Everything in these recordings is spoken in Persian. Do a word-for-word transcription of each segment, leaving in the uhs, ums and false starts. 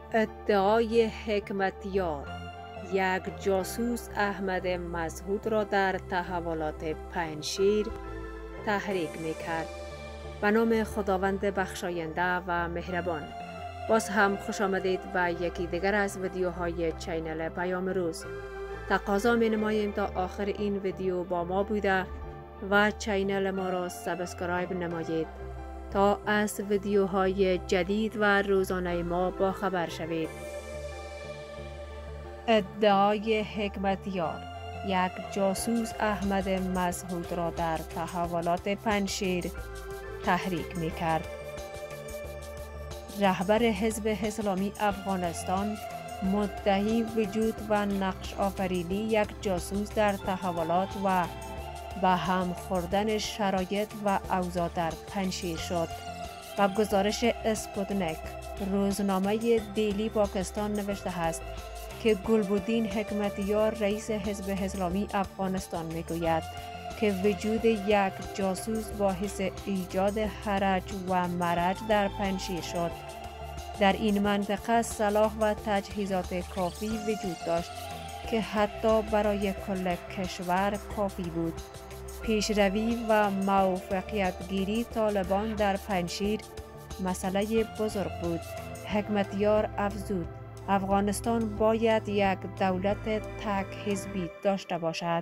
ادعای حکمتیار، یک جاسوس احمد مسعود را در تحولات پنجشیر تحریک می‌کرد. به نام خداوند بخشاینده و مهربان. باز هم خوش آمدید به یکی دیگر از ویدیوهای چینل پیام روز. تقاضا می نماییم تا آخر این ویدیو با ما بوده و چینل ما را سابسکرایب نمایید تا از ویدیوهای جدید و روزانه ما با خبر شوید. ادعای حکمتیار، یک جاسوس احمد مسعود را در تحولات پنجشیر تحریک می کرد. رهبر حزب اسلامی افغانستان مدعی وجود و نقش آفرینی یک جاسوس در تحولات و به هم خوردن شرایط و اوضاع در پنجشیر شد و گزارش اسپوتنیک روزنامه دیلی پاکستان نوشته است که گلبدین حکمتیار رئیس حزب اسلامی افغانستان میگوید که وجود یک جاسوس باعث ایجاد حرج و مرج در پنجشیر شد. در این منطقه سلاح و تجهیزات کافی وجود داشت که حتی برای کل کشور کافی بود. پیشروی و موفقیت گیری طالبان در پنجشیر مسئله بزرگ بود. حکمتیار افزود افغانستان باید یک دولت تک حزبی داشته باشد.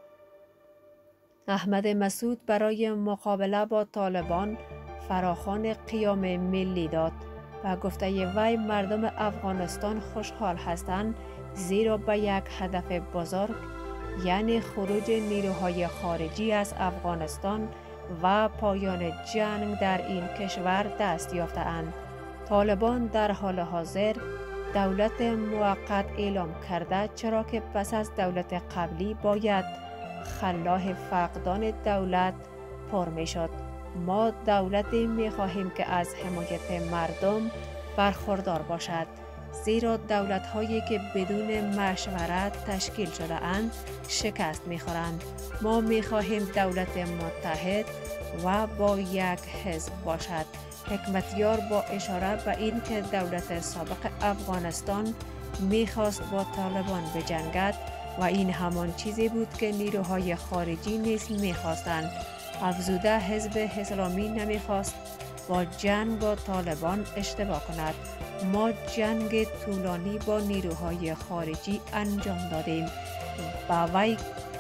احمد مسعود برای مقابله با طالبان فراخوان قیام ملی داد و گفته وی مردم افغانستان خوشحال هستند زیرا به یک هدف بزرگ یعنی خروج نیروهای خارجی از افغانستان و پایان جنگ در این کشور دست یافته‌اند. طالبان در حال حاضر دولت موقت اعلام کرده چرا که پس از دولت قبلی باید خلاه فقدان دولت پر می شد. ما دولتی می خواهیم که از حمایت مردم برخوردار باشد، زیرا دولت هایی که بدون مشورت تشکیل شده اند شکست می خورند. ما می خواهیم دولت متحد و با یک حزب باشد. حکمتیار با اشاره به این که دولت سابق افغانستان می خواست با طالبان بجنگد و این همان چیزی بود که نیروهای خارجی نیز می خواستند. افزوده حزب اسلامی نمی خواست با جنگ با طالبان اشتباه کند. ما جنگ طولانی با نیروهای خارجی انجام دادیم. با وی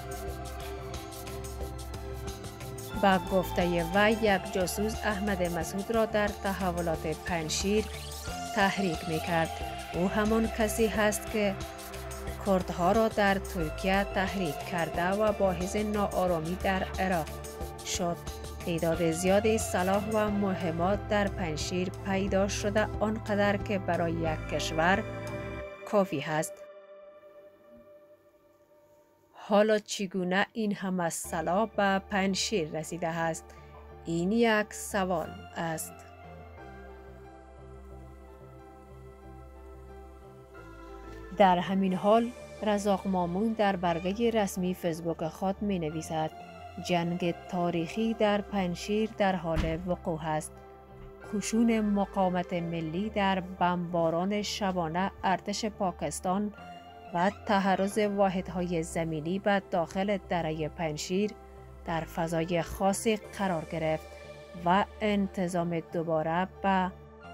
با گفته وی یک جاسوس احمد مسعود را در تحولات پنجشیر تحریک می کرد. او همان کسی هست که کردها را در ترکیه تحریک کرده و باعث ناآرامی در عراق شد. تعداد زیادی سلاح و مهمات در پنجشیر پیدا شده آنقدر که برای یک کشور کافی است. حالا چگونه این همه سلاح به پنجشیر رسیده است؟ این یک سوال است. در همین حال رزاق مامون در برگه رسمی فیسبوک خود می نویسد جنگ تاریخی در پنجشیر در حال وقوع است. خشون مقاومت ملی در بمباران شبانه ارتش پاکستان و تحرز واحدهای زمینی به داخل دره پنجشیر در فضای خاصی قرار گرفت و انتظام دوباره به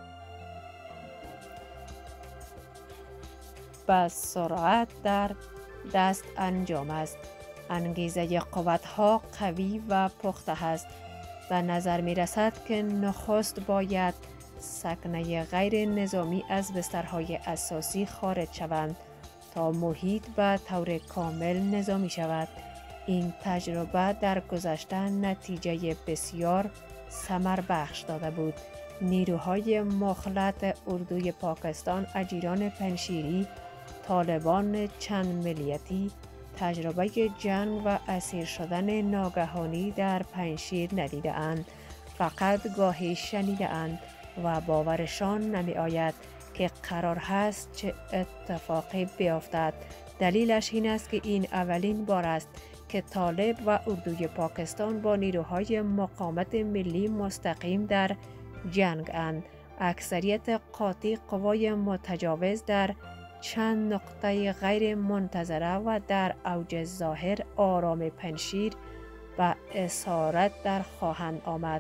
به سرعت در دست انجام است. انگیزه قوت‌ها قوی و پخته است. به نظر می رسد که نخست باید سکنه غیر نظامی از بسترهای اساسی خارج شوند تا محیط به طور کامل نظامی شود. این تجربه در گذشته نتیجه بسیار ثمر بخش داده بود. نیروهای مخلط اردوی پاکستان، اجیران پنجشیری، طالبان چند ملیتی تجربه جنگ و اسیر شدن ناگهانی در پنجشیر ندیده اند. فقط گاهی شنیده اند و باورشان نمی آید که قرار هست چه اتفاقی بیفتد. دلیلش این است که این اولین بار است که طالب و اردوی پاکستان با نیروهای مقاومت ملی مستقیم در جنگ اند اکثریت قاطی قوای متجاوز در چند نقطه غیر منتظره و در اوج ظاهر آرام پنشیر و اسارت در خواهند آمد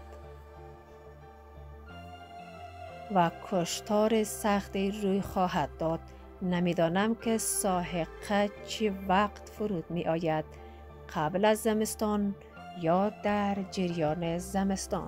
و کشتار سختی روی خواهد داد. نمیدانم که ساحقه چی وقت فرود می آید، قبل از زمستان یا در جریان زمستان.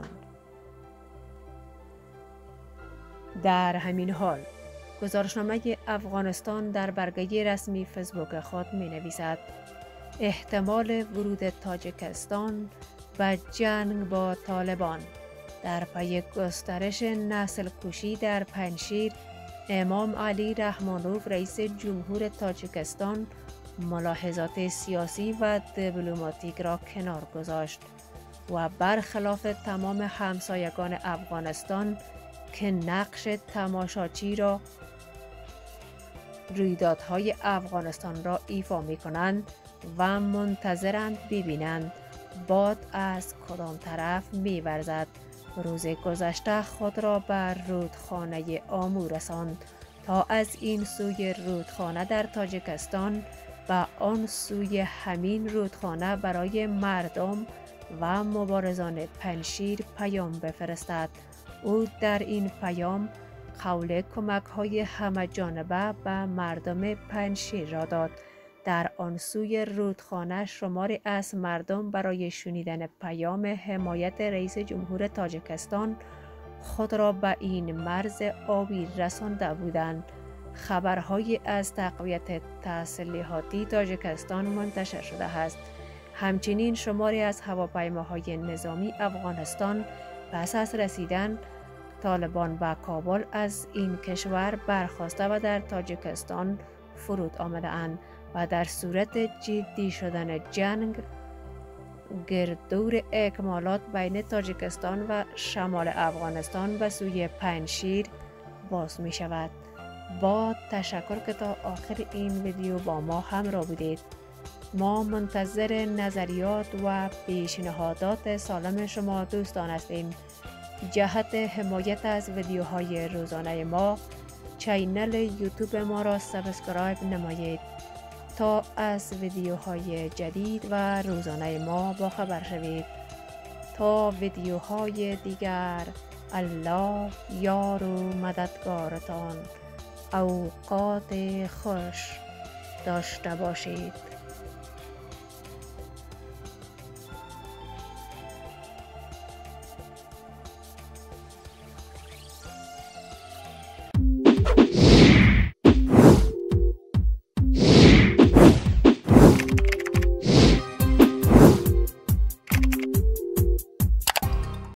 در همین حال گزارشنامه افغانستان در برگه رسمی فیسبوک خود می نویسد احتمال ورود تاجیکستان و جنگ با طالبان. در پی گسترش نسل کشی در پنشیر، امام علی رحمانوف رئیس جمهور تاجیکستان ملاحظات سیاسی و دیپلماتیک را کنار گذاشت و برخلاف تمام همسایگان افغانستان که نقش تماشاچی را رویدادهای افغانستان را ایفا می کنند و منتظرند ببینند باد از کدام طرف می ورزد، روز گذشته خود را بر رودخانه آمو رساند تا از این سوی رودخانه در تاجیکستان و آن سوی همین رودخانه برای مردم و مبارزان پنشیر پیام بفرستد. او در این پیام قول کمک های همه جانبه به مردم پنشیر را داد. در آن سوی رودخانه شماری از مردم برای شنیدن پیام حمایت رئیس جمهور تاجیکستان خود را به این مرز آبی رسانده بودند. خبرهایی از تقویت تسلیحاتی تاجیکستان منتشر شده است. همچنین شماری از هواپیماهای نظامی افغانستان پس از رسیدن طالبان به کابل از این کشور برخاسته و در تاجیکستان فرود آمده اند و در صورت جدی شدن جنگ گردور اکمالات بین تاجیکستان و شمال افغانستان به سوی پنشیر باز می شود. با تشکر که تا آخر این ویدیو با ما همراه بودید. ما منتظر نظریات و پیشنهادات سالم شما دوستان هستیم. جهت حمایت از ویدیوهای روزانه ما چینل یوتیوب ما را سابسکرایب نمایید تا از ویدیوهای جدید و روزانه ما باخبر شوید. تا ویدیوهای دیگر، الله یار و مددگارتان. اوقات خوش داشته باشید.